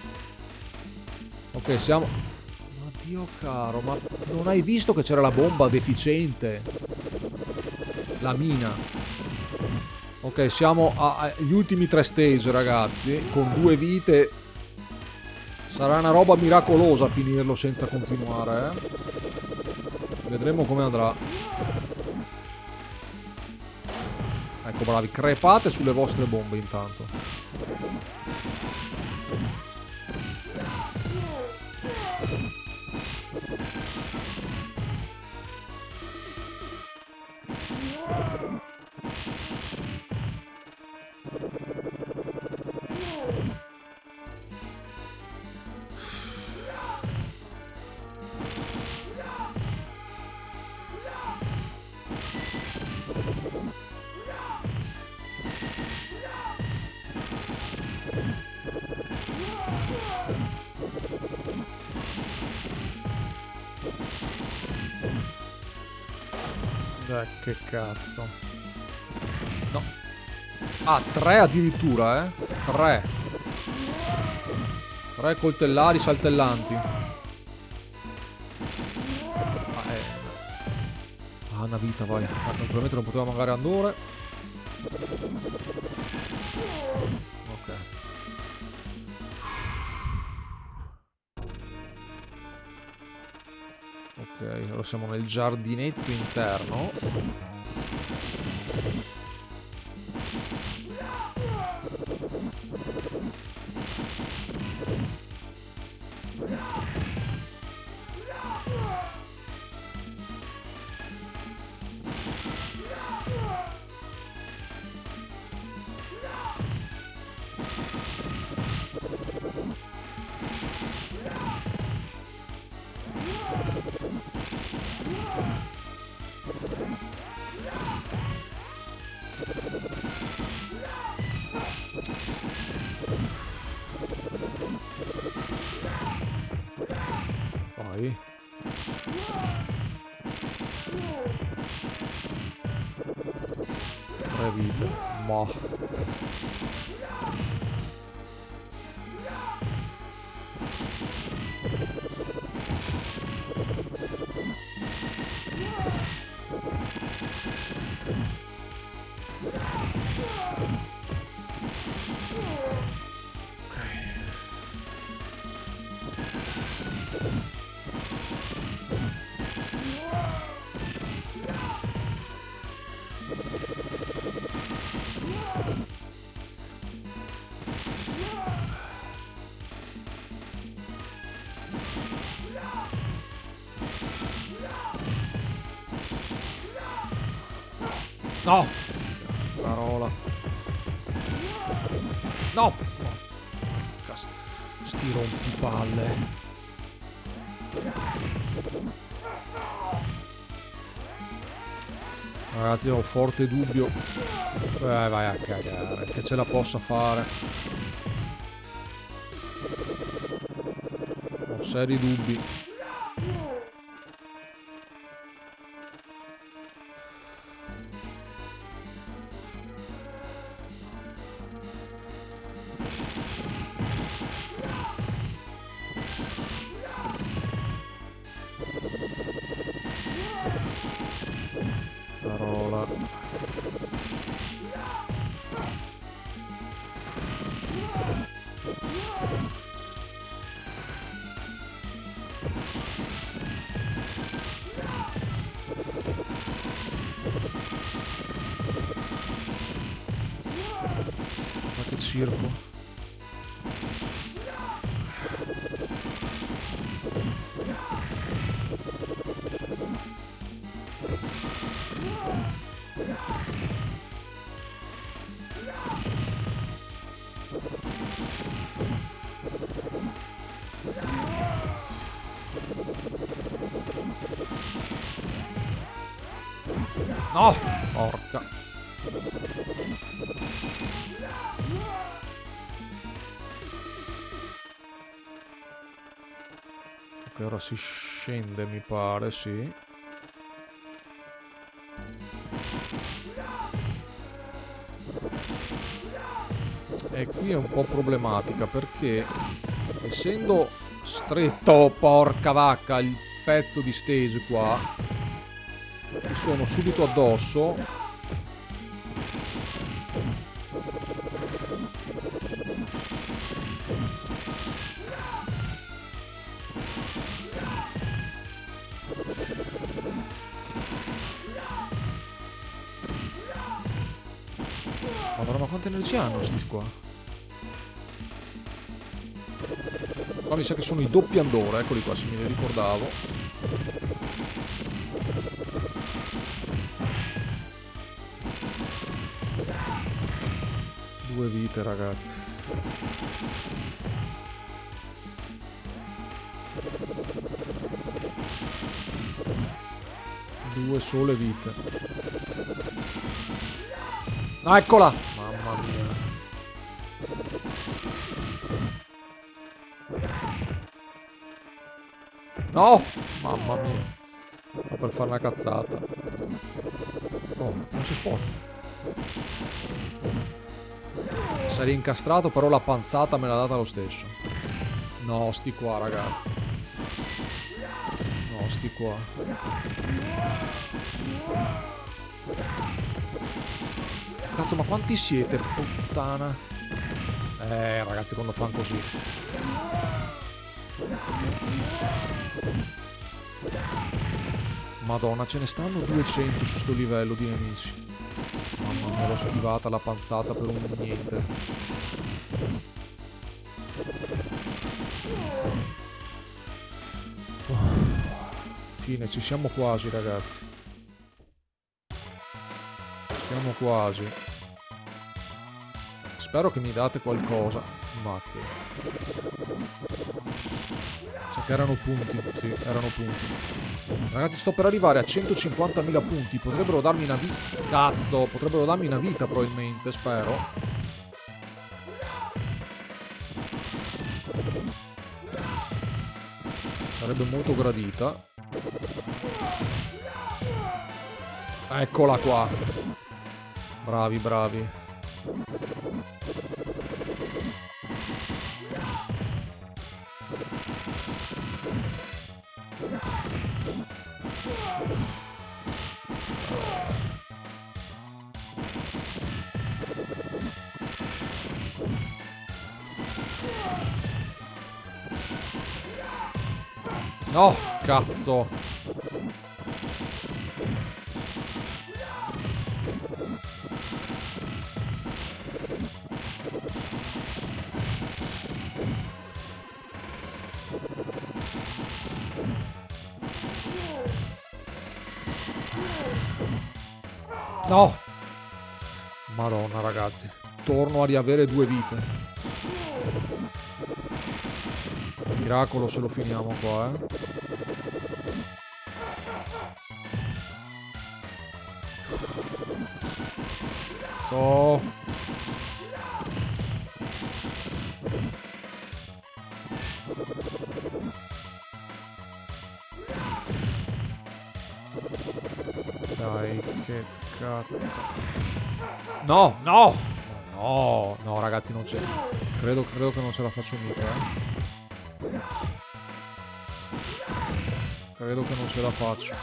Ok, siamo... Ma Dio caro, ma non hai visto che c'era la bomba deficiente? La mina. Ok, siamo agli ultimi tre stage, ragazzi. Con due vite. Sarà una roba miracolosa finirlo senza continuare, eh? Vedremo come andrà. Ecco, bravi. Crepate sulle vostre bombe intanto. Eh, che cazzo. No. Ah, tre addirittura, eh. Tre. Tre coltellari saltellanti. Ah, eh. Ah, una vita, vai. Ah, naturalmente non poteva magari andare. Ok. Ok, ora siamo nel giardinetto interno. Vai. Tre vite. Ma. No! Cazzarola. No! Cast... Sti rompipalle. Ragazzi, ho forte dubbio. Eh, vai a cagare. Che ce la possa fare. Ho seri dubbi. Cazzarola. Ma che circo. No! Porca. Ok, ora si scende, mi pare, sì. E qui è un po' problematica perché essendo stretto, porca vacca, il pezzo di stage qua, mi sono subito addosso. Madonna, ma quante energie hanno sti qua? Qua mi sa che sono i doppi Andorra, eccoli qua, se me li ricordavo. Due vite, ragazzi. Due sole vite. Ah, eccola! Mamma mia. No! Mamma mia. Sto per fare una cazzata. Oh, non si sposta. Si è rincastrato, però la panzata me l'ha data lo stesso. No, sti qua, ragazzi. No, sti qua. Cazzo, ma quanti siete, puttana? Eh, ragazzi, quando fanno così. Madonna, ce ne stanno duecento su sto livello di nemici. Mamma mia, l'ho schivata la panzata per un niente. Oh. Fine, ci siamo quasi, ragazzi. Siamo quasi. Spero che mi date qualcosa. Ma che... Sa che erano punti. Sì, erano punti. Ragazzi, sto per arrivare a centocinquantamila punti. Potrebbero darmi una vita. Cazzo, potrebbero darmi una vita probabilmente, spero. Sarebbe molto gradita. Eccola qua. Bravi, bravi. No, cazzo. No. Madonna, ragazzi. Torno a riavere due vite. Miracolo se lo finiamo qua, eh. So. Dai, che cazzo. No, no. No, no, ragazzi, non c'è. Credo, credo che non ce la faccio mica, eh. Credo che non ce la faccio.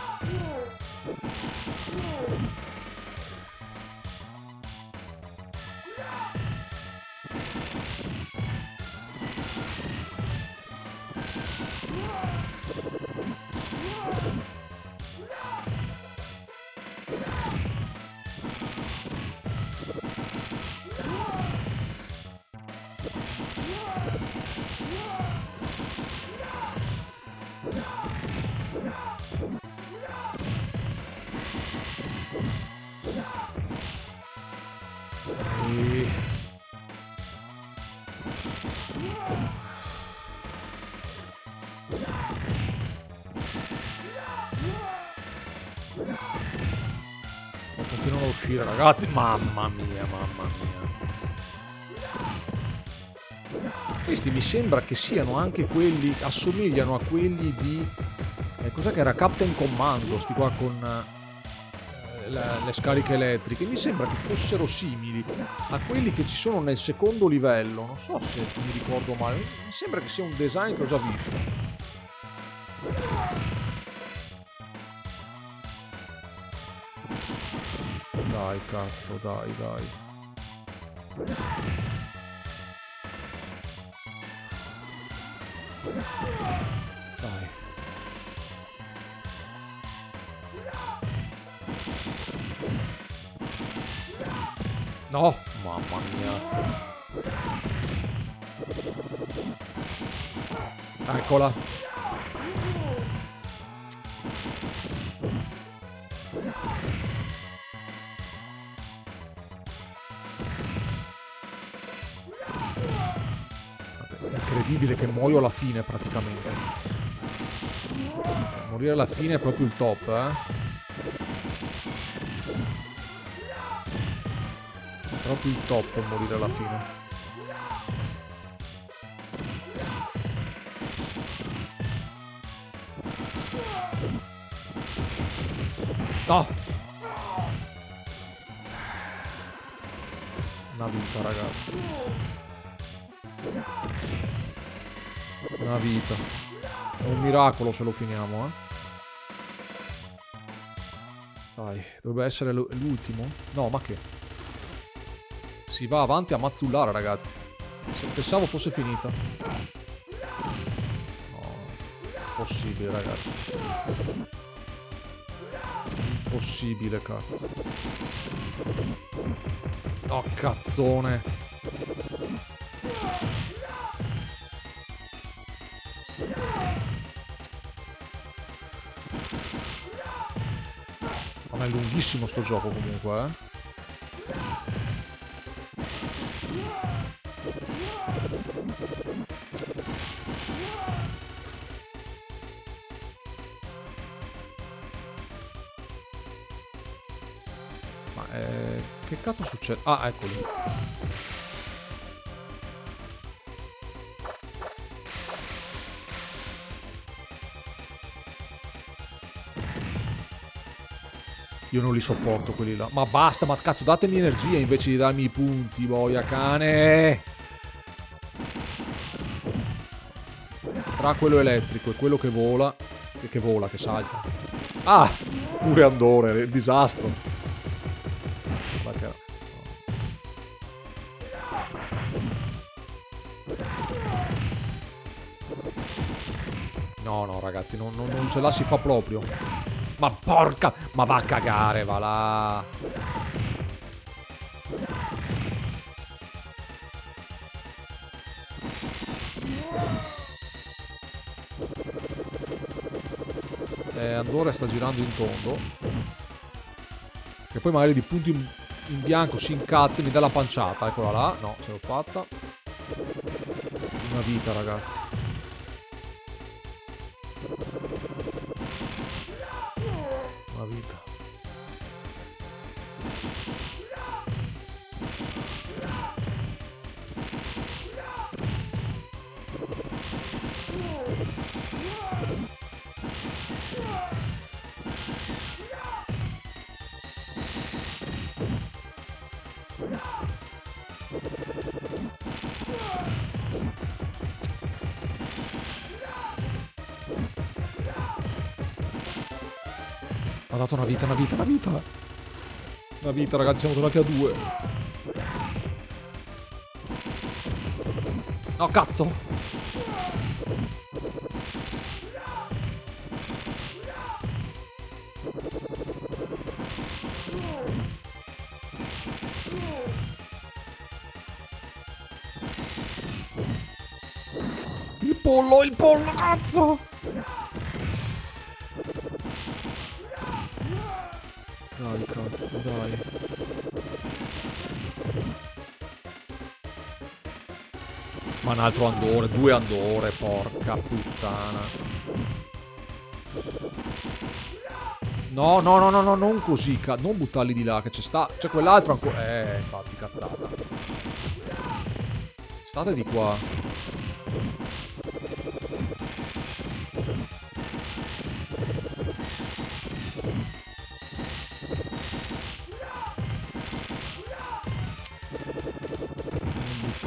E... continuano a uscire, ragazzi. Mamma mia, mamma mia. Questi mi sembra che siano anche quelli, assomigliano a quelli di... Eh, cos'è che era? Captain Commando, sti qua con... Eh, le, le scariche elettriche mi sembra che fossero simili a quelli che ci sono nel secondo livello. Non so se mi ricordo male, mi sembra che sia un design che ho già visto. Dai cazzo, dai, dai. Dai. No, mamma mia. Eccola. Incredibile che muoio alla fine praticamente. Cioè, morire alla fine è proprio il top, eh. Proprio il top morire alla fine. No! Una vita, ragazzi. Una vita. È un miracolo se lo finiamo, eh. Dai, dovrebbe essere l'ultimo? No, ma che? Si va avanti a mazzullare, ragazzi. Pensavo fosse finita. No, impossibile, ragazzi. Impossibile, cazzo. No, cazzone. Ma è lunghissimo sto gioco comunque, eh. Ma eh, che cazzo succede? Ah, eccoli. Io non li sopporto quelli là. Ma basta, ma cazzo, datemi energia invece di darmi i punti, boia cane. Tra quello elettrico e quello che vola. Che, che vola, che salta. Ah! Pure Andore, il disastro. Perché... No, no, ragazzi, non, non, non ce la si fa proprio. Ma porca... Ma va a cagare, va là. Eh, Andorra sta girando in tondo. Che poi magari di punto in, in bianco si incazza e mi dà la panciata. Eccola là. No, ce l'ho fatta. Una vita, ragazzi. Una vita. Ha dato una vita, una vita, una vita. Una vita, ragazzi, siamo tornati a due. No, cazzo. Il pollo, il pollo, cazzo. Dai, cazzo, dai. Ma un altro andore, due andore, porca puttana. No, no, no, no, no, non così, non buttarli di là, che c'è sta... C'è quell'altro ancora... Eh, infatti, cazzata. State di qua.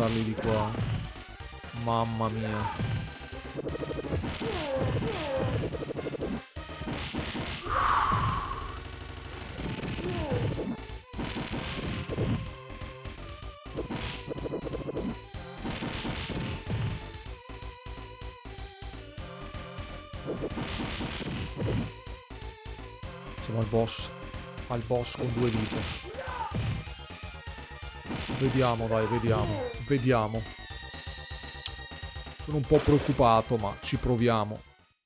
buttarli di qua. Mamma mia. Siamo al boss. Al boss con due vite. Vediamo, dai, vediamo. Vediamo. Sono un po' preoccupato, ma ci proviamo.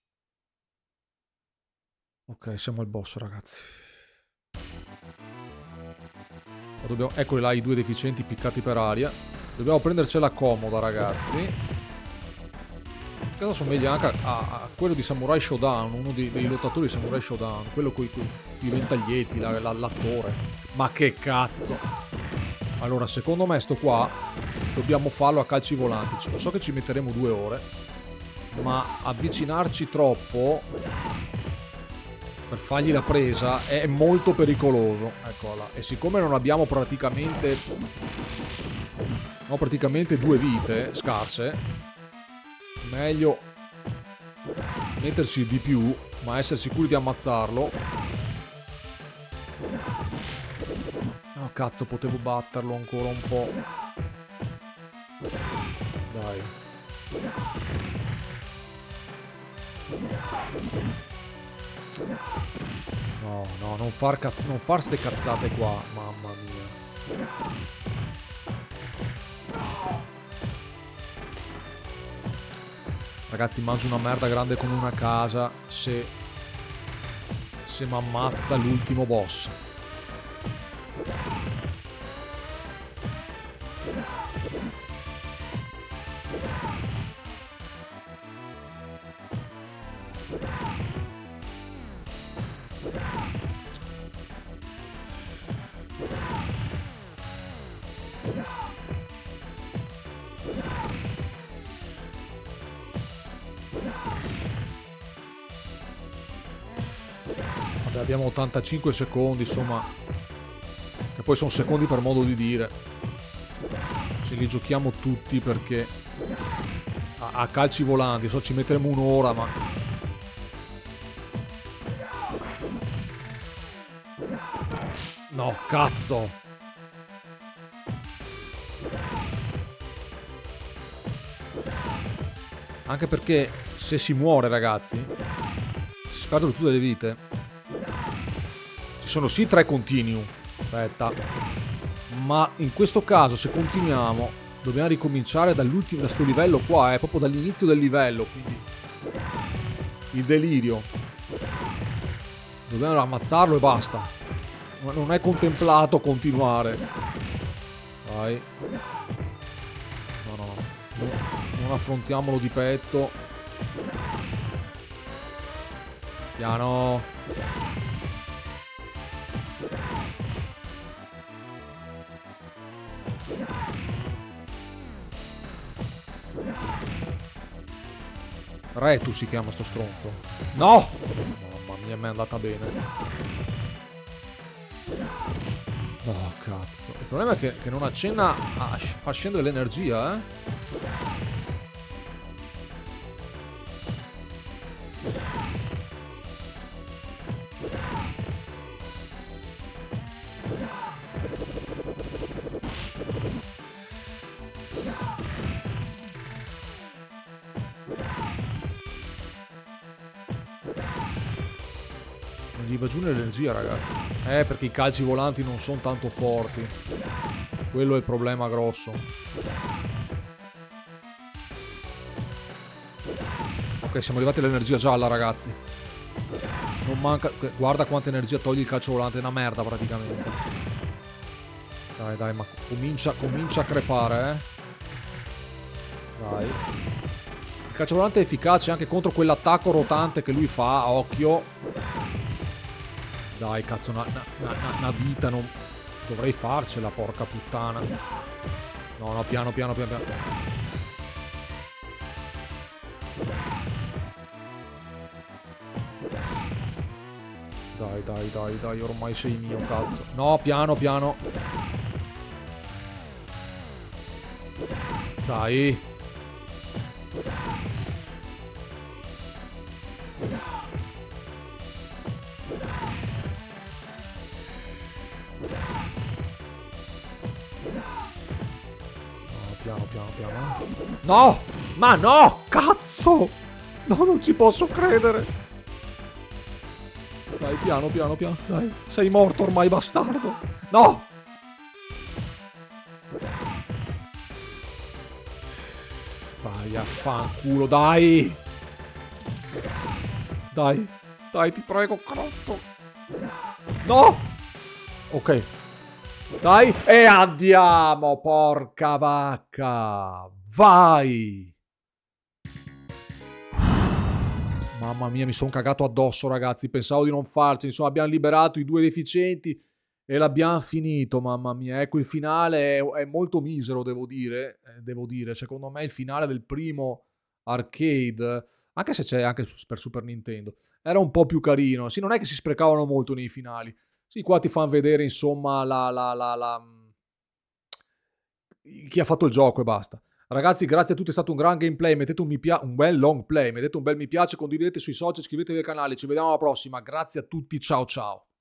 Ok, siamo al boss, ragazzi. Dobbiamo... Eccoli là i due deficienti piccati per aria. Dobbiamo prendercela comoda, ragazzi. Cosa somiglia anche a, a quello di Samurai Shodown, uno dei, dei lottatori di Samurai Shodown, quello con i ventaglietti, la, la, l'attore. Ma che cazzo! Allora, secondo me sto qua dobbiamo farlo a calci volanti. Lo so che ci metteremo due ore, ma avvicinarci troppo per fargli la presa è molto pericoloso. Eccola. E siccome non abbiamo praticamente... Ho praticamente due vite scarse, meglio metterci di più, ma essere sicuri di ammazzarlo. Oh cazzo, potevo batterlo ancora un po'. Dai. No, no, non far, cazz- non far ste cazzate qua, mamma mia. Ragazzi, mangio una merda grande con una casa se... se mi ammazza l'ultimo boss. Vabbè, abbiamo ottantacinque secondi, insomma. E poi sono secondi per modo di dire. Ce li giochiamo tutti perché a, a calci volanti, so ci metteremo un'ora, ma no, cazzo. Anche perché se si muore, ragazzi, si perdono tutte le vite. Ci sono sì tre continui. Aspetta. Ma in questo caso, se continuiamo, dobbiamo ricominciare dall'ultimo, da sto livello qua, è proprio dall'inizio del livello, quindi il delirio. Dobbiamo ammazzarlo e basta. Non è contemplato continuare. Vai. No, no, no. Non affrontiamolo di petto. Piano. Retu si chiama sto stronzo. No! Mamma mia, mi è andata bene. Oh, cazzo. Il problema è che, che non accenna a far scendere l'energia, eh? Gli va giù l'energia, ragazzi. Eh, perché i calci volanti non sono tanto forti. Quello è il problema grosso. Ok, siamo arrivati all'energia gialla, ragazzi. Non manca... Guarda quanta energia toglie il calcio volante. È una merda, praticamente. Dai, dai, ma comincia, comincia a crepare, eh. Dai. Il calcio volante è efficace anche contro quell'attacco rotante che lui fa. Occhio. Dai, cazzo, una, una, una, una vita non... Dovrei farcela, porca puttana. No, no, piano, piano, piano, piano. Dai, dai, dai, dai, ormai sei mio, cazzo. No, piano, piano. Dai. Piano, piano, piano. No! Ma no! Cazzo! No, non ci posso credere. Dai, piano, piano, piano. Dai, sei morto ormai, bastardo. No! Vai a fanculo, dai! Dai, dai, ti prego, cazzo. No! Ok. Dai, e andiamo, porca vacca. Vai! Mamma mia, mi sono cagato addosso, ragazzi. Pensavo di non farci. Insomma, abbiamo liberato i due deficienti e l'abbiamo finito, mamma mia. Ecco, il finale è, è molto misero, devo dire. Eh, devo dire, secondo me il finale del primo arcade, anche se c'è anche per Super Nintendo, era un po' più carino. Sì, non è che si sprecavano molto nei finali. Sì, qua ti fanno vedere, insomma, la, la, la, la... chi ha fatto il gioco e basta. Ragazzi, grazie a tutti, è stato un gran gameplay. Mettete un mi piace, un bel long play. Mettete un bel mi piace, condividete sui social, iscrivetevi al canale. Ci vediamo alla prossima. Grazie a tutti, ciao ciao.